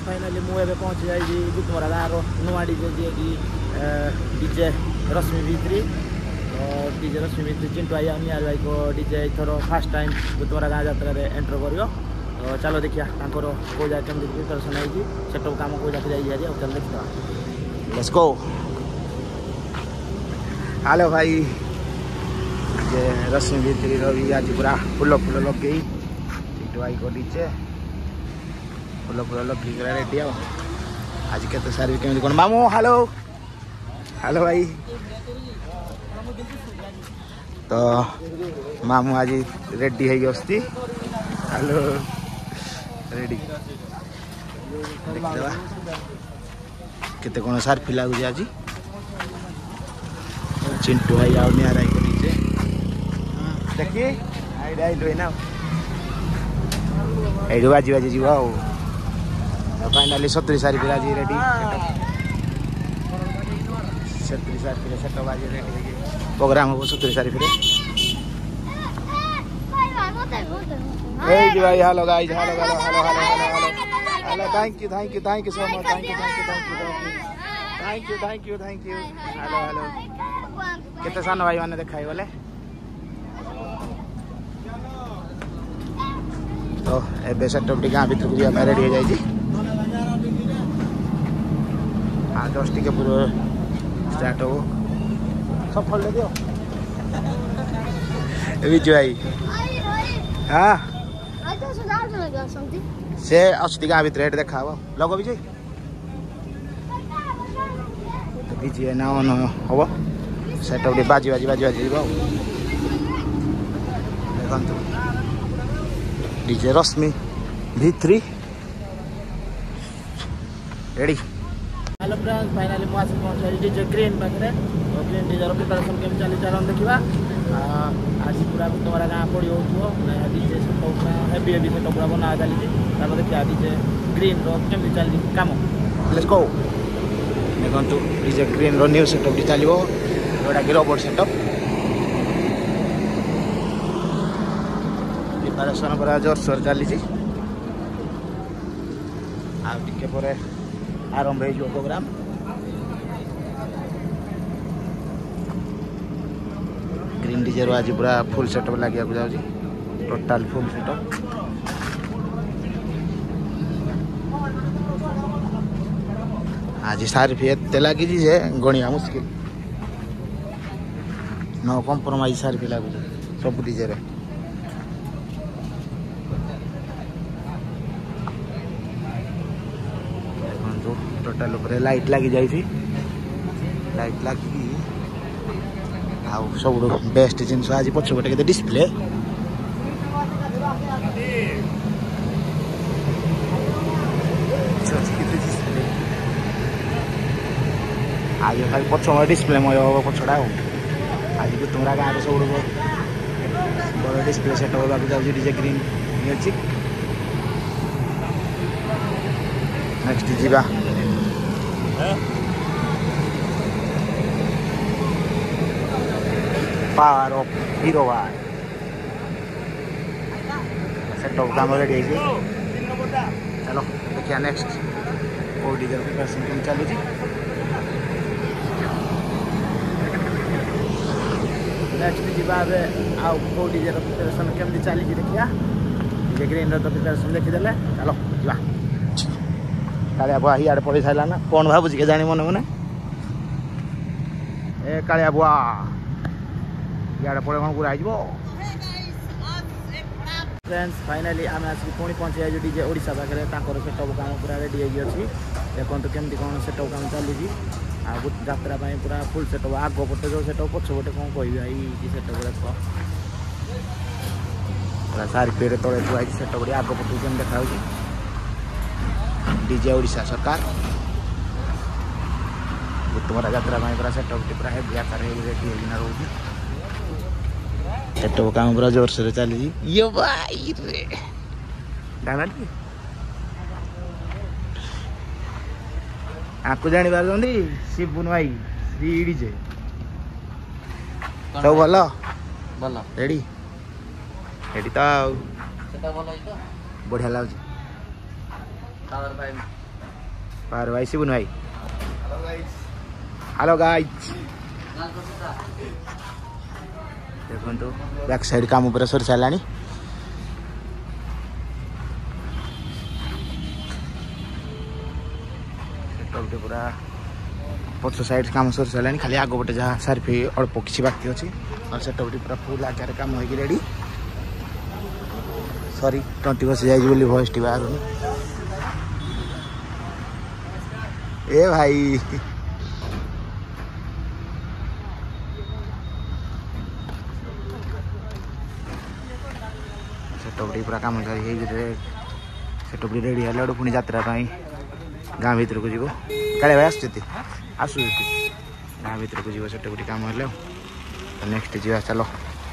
Finally मुझे पहुँची जाइए गुतमरा गाँव नुआ डीजे जी कि डीजे रश्मि भित्री और डीजे रश्मि भित्री चिंटू आई निहाल भाई को डीजे एथर फास्ट टाइम गुतमरा गाँव यात्रा एंटर कर। तो चलो देखिए कौ जगह केमती प्रिपेरेसन होगी सेटअप काम कौ जगह जाइए चल देखा। Let's go. हेलो भाई जे रश्मि भित्री रवि आज पूरा फुल फुल लगे चिंटू भाई को डीजे फुल फुल लगे रेडी आज के सारी केमी कौन मामू। हेलो हेलो भाई। तो मामू आज रेडी है हेलो रेडी देखा केते कौन सार फिला गुजे आज चिंटू भाई आउ निहार आई को डीजे देखिए आई ना ये बाजी बाजी जीव फाइनाली 70 सारी फिर आज रेडी 70 सारी फिर सेटअप आज रेडी प्रोग्राम हम 70 सारी फिर भाई। Hello guys hello hello hello hello hello thank you so much thank you hello hello केते सान भाई मैंने देखा बोले। तो ए सेटअप गाँ भर को जाए रेडी हो जाए हाँ 10 टी पूरा स्टार्ट हो सब फल दियो विजय भाई। हाँ से अच्छी गाँ भर देखा लग विजय तो विजय ना हम सेटअप बाजी बाजी बाजी बाजी देखु डीजे रश्मि भित्री रेडी। हेलो फ्रेंड्स फाइनाली मुझे पहुँच डीजे ग्रीन पाखे तो ग्रीन डीजे प्रिपेरेसन केमी चली चल देखा। आज पूरा तुम्हारा गाँ पड़ी हो DJ setup heavy heavy setup पूरा बना चली देखा डीजे ग्रीन केमी चली कम। लेट्स गो देखो डीजे ग्रीन न्यू सेटअप चलो जोटा कि रोबोट सेटअप प्रिपेरेसन पूरा जोरसोर चली आरंभ हो प्रोग्राम। ग्रीन डीजे रो आज पूरा फुल सेटअप लगे जाऊँगी टोटाल फुल सेटअप आज सार भी एत लगी गणिया मुस्किल नो कम्प्रोमाइज सार भी लगुच सब डीजे टोटाल लाइट लगी जाइए लाइट लगी सब बेस्ट जिन आज पछपटे के डिस्प्ले आज खाली पछ डिस्प्ले मय हम पछड़ा आज भी तुम्हारा गाँव सब बड़ डिस्प्ले सेट होगा जाऊँगी DJ green music. Next Jiva power off hero भाई सेटअप काम रेडी है। चलो देखिए नेक्स्ट को डीजे प्रिपरेशन केम चलुची नेक्स्ट जीवा आउ को डीजे प्रिपरेशन केमती चली देखिया डीजे ग्रीन प्रिपरेशन देखीदे चलो जीवा। कालिया बुआ इे पड़ी सारा ना कौन भावुँ के जानी मन मैंने ए कालिया बुआ इे पड़े कौन पूरा हो। फ्रेंड्स फाइनाली आम आसिक पुणी पहुँची जाइए डीजे ओडिशा पाखे सेटअप काम पूरा रेडी होगी देखो केमती कौन सेटअप काम चली यात्रा पूरा फुल सेटअप आग पटे जो सेटअप पछपटे कौन कह सेटअप देख पूरा सारी पेड़ तले थुआ सेटअप आग पटे केम देखा डीजे ओडिशा सरकार तुम्हारा यात्रा पूरा सेटअप पूरा हेवी आकार रेडी होना रोज सेटअप काम पूरा जोरसोर चली ये भाई रे आपको जानी पार शिवुन भाई श्री डीजे सब भल भल रेडी रेडी तो बढ़िया लगे बाहर भाई शिवुन भाई हेलो गाइस देखो बैक साइड काम ऊपर सर सारा पूरा पछ साइड काम सर सारा खाली आग पटे जहाँ सारी अल्प किसी बाकी अच्छी और सेटअप पूरा फुल आकार काम हो रेडी सॉरी 20 बस जाए वॉइस टी बाहर ए भाई सेटअप पूरा काम सेटअप रेडी है पुणी यात्रा गाँ भर को जीव काले भाई आसु गाँ भर को जीव सेटअप काम है नेक्स्ट जी चलो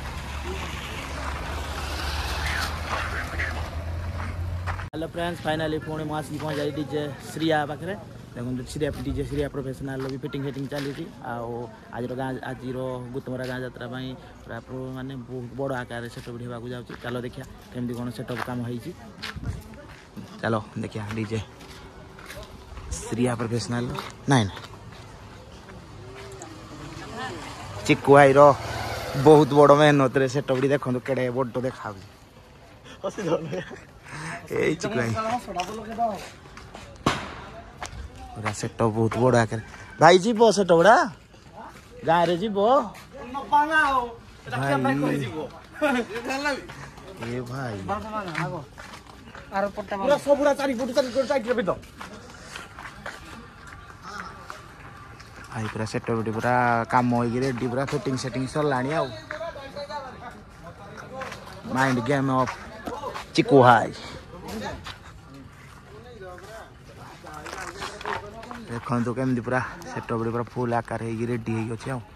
हेलो फ्रेंड्स फाइनाली पुणी मुझे पहुँच जाए डीजे श्रिया पाखे देखो श्रिया डीजे श्रिया प्रोफेशनल भी फिटिंग फिटिंग चली आज आज गुतमरा गाँ यात्रा पूरा माने बहुत बड़ आकार सेटअप होगा जाऊँगी चलो देखिए केमती कौन सेटअप काम हो चलो देखिए DJ Shriya professional nine Chikku भाई बहुत बड़ मेहनत सेटअप देखो केड़े बड़ देखा चिक्कू भाई पूरा सेटअप बहुत बड़ आकार भाई जीव सेटअप गाँव रे जीव भाई पूरा सेटअप पूरा काम हो रेडी पूरा फिटिंग सेटिंग सरला माइंड गेम ऑफ चिक्कू भाई देखो केमती पूरा सेटअप पूरा फुल आकार है रेडी है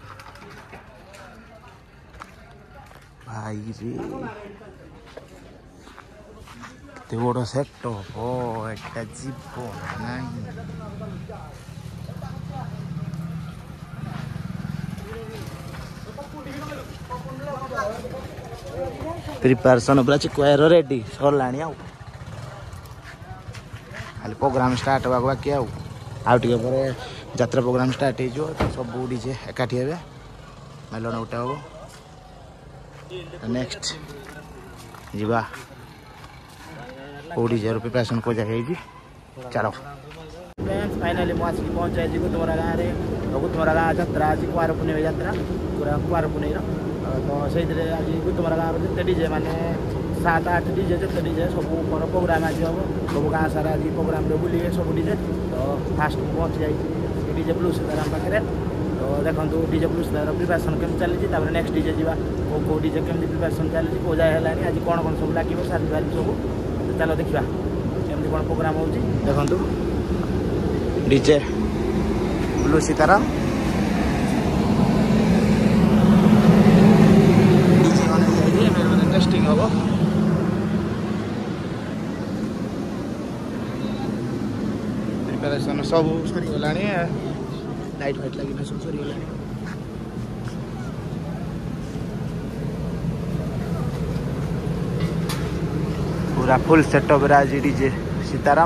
भाई रे बड़ सेटअप एटा जीव नहीं प्रिपेरेसन पूरा चिक्कू रेडी सरला खाली प्रोग्राम स्टार्ट होगा बाकी आउटे यात्रा प्रोग्राम स्टार्ट हो सब डीजे एकाठी हे मेलन गोटे हम नेक्स्ट जीवा कौ डीजे प्रिपेरेसन को जाए चलो फ्रेंड्स फाइनाली मुझे आसिक पहुँच जाए गुतमरा गाँव में गुतमरा गाँ यात्रा आज कुआर पुनेई यात्रा पूरा कुआर पुनेई तो से आज गुतमरा गाँव जिते डीजे मैंने 7-8 डीजे जिते डीजे सब प्रोग्राम आज हम सब गाँ सारा आज प्रोग्राम बुले सब डीजे तो फास्ट पहुँच जाए डीजे ब्लू सीताराम पाखे तो देखो डीजे ब्लू सीताराम प्रिपेरेसन केमी चली नेक्स्ट डीजे जावा कौ डीजे केमी प्रिपेरेसन चली कौ जाए है आज कौन कौन सब लगे सारी बारी सब चलो देखा केमी कौन प्रोग्राम हो देखु डीजे ब्लू सीताराम टेस्टिंग हम प्रिपेरेसन सब सरीगला लाइट फाइट लगे सब सरीगला पूरा फुल सेटअप आज डीजे सीताराम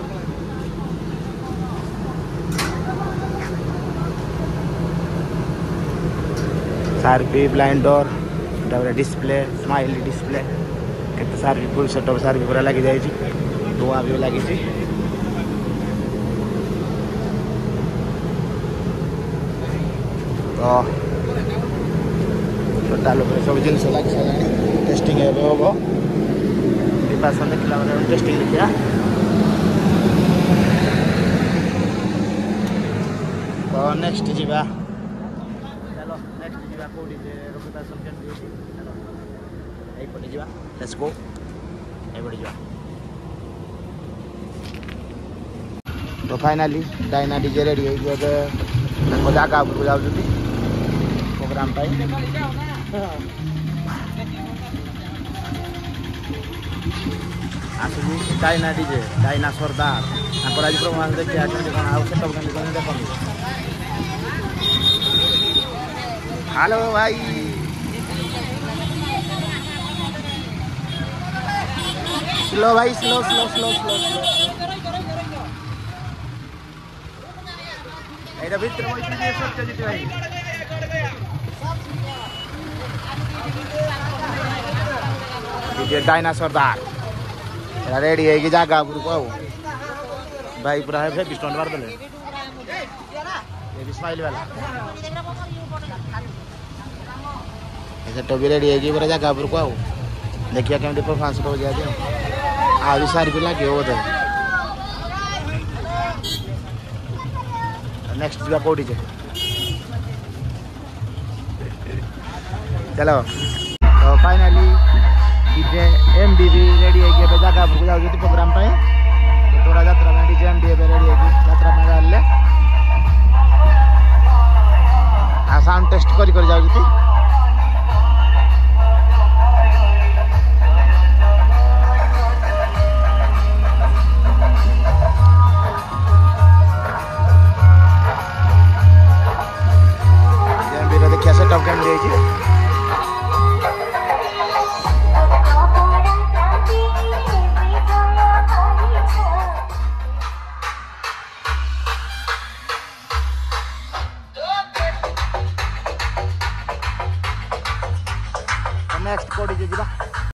सार्फी blind door display smile display केते सार्फी फुल सेटअप सार्फी पूरा लगी जाए धुआं भी लगी तो टोटाल सब जिन लगी सारा टेस्टिंग हम प्रिपेरेसन देखला टेस्टिंग देखिया तो नेक्स्ट जीवा चलो नेक्स्ट जीवा कोडी जे प्रिपेरेसन केमती चलो एई पटे जीवा लेट्स गो एई पटे जीवा तो फाइनली डायना डीजे रेडी हो गए मजा का आपको जाऊ प्रोग्राम टाइम आसू डायना डीजे डायना सरदार आज प्रोग्राम देखिए कौन आउ सेटअप देख हेलो भाई स्लो भाई slow slow slow slow slow ଏଇଟା ଭିତରେ ବଇଛି ଯେ ସତ୍ୟଜିତ ଭାଇ डीजे डायनासोर दार रेडी है कि जागा उपरको आउ भाई पूरा है फिर स्टोन मार देले ये भी स्माइल वाला ऐसे तो भी रेडी है कि पूरा जागा उपरको आउ देखिए केमती परफॉर्मेंस हो जाए आ भी सारी पिला के हो दे नेक्स्ट जगह कोडी छे चलो तो फाइनली डीजे एमडीबी रेडी है कि जगह पर जाऊ जति प्रोग्राम पे तोरा यात्रा में डीजे एमडीबी रेडी है कि यात्रा में गले आ साउंड टेस्ट करी जाऊ जति एमडीबी देखिया सेटअप केम दे छी नेक्स्ट कोडी जे जिबा